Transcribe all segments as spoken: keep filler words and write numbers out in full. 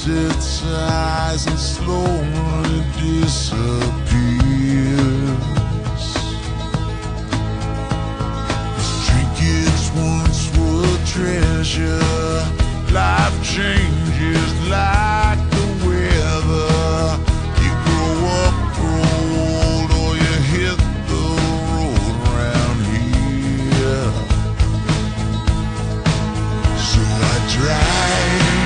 closes its eyes and slowly disappears. These trinkets once were treasure. Life changes like the weather. You grow up, grow old, or you hit the road around here. So I drive,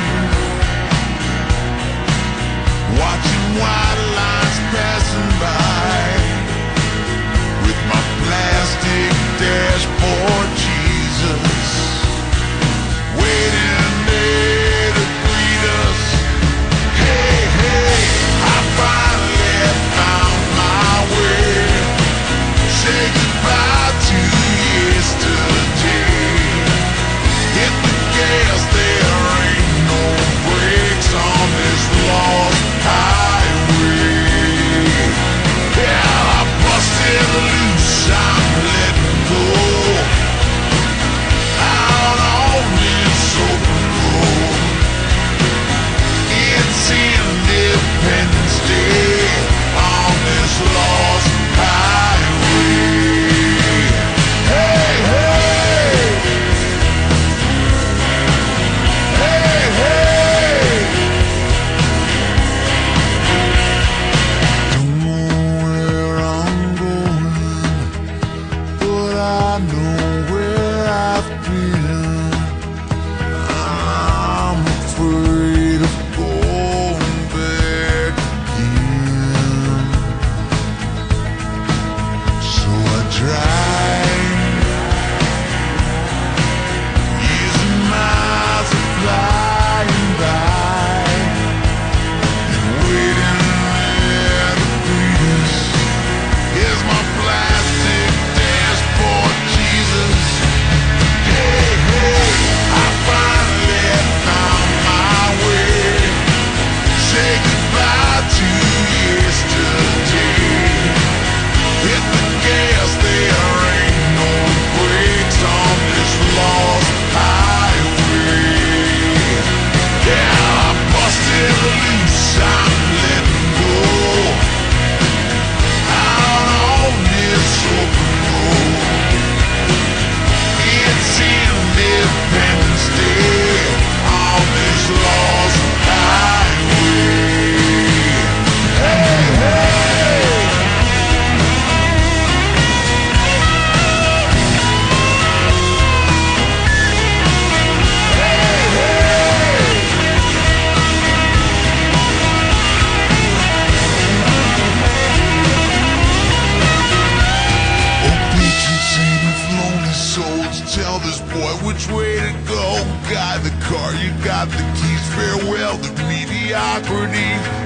watching white lines passing by, with my plastic dashboard, Jesus, waiting there to greet us. Hey, hey, I finally found my way. Say goodbye to yesterday. Hit the gas, there ain't no brakes on this lost highway. Yeah, I busted loose, I'm letting go out on this open road. It's Independence Day on this lost highway. Hey, hey, hey, hey. Don't know where I'm going, but I know where I've been. I'm afraid of going back again. So I drive, using miles of flying by, and waiting there to greet us. Here's my plastic dashboard, Jesus. Hey, hey, I finally found my way. Say goodbye to yesterday. Hit the gas, there ain't no brakes on this lost highway. Yeah, I busted loose, I'm letting go out on this open road. It's Independence Day on this lost highway. Hey, hey. Oh, patriots and of lonely souls, tell this boy which way to go. Guide the car, you got the keys. Farewell to mediocrity.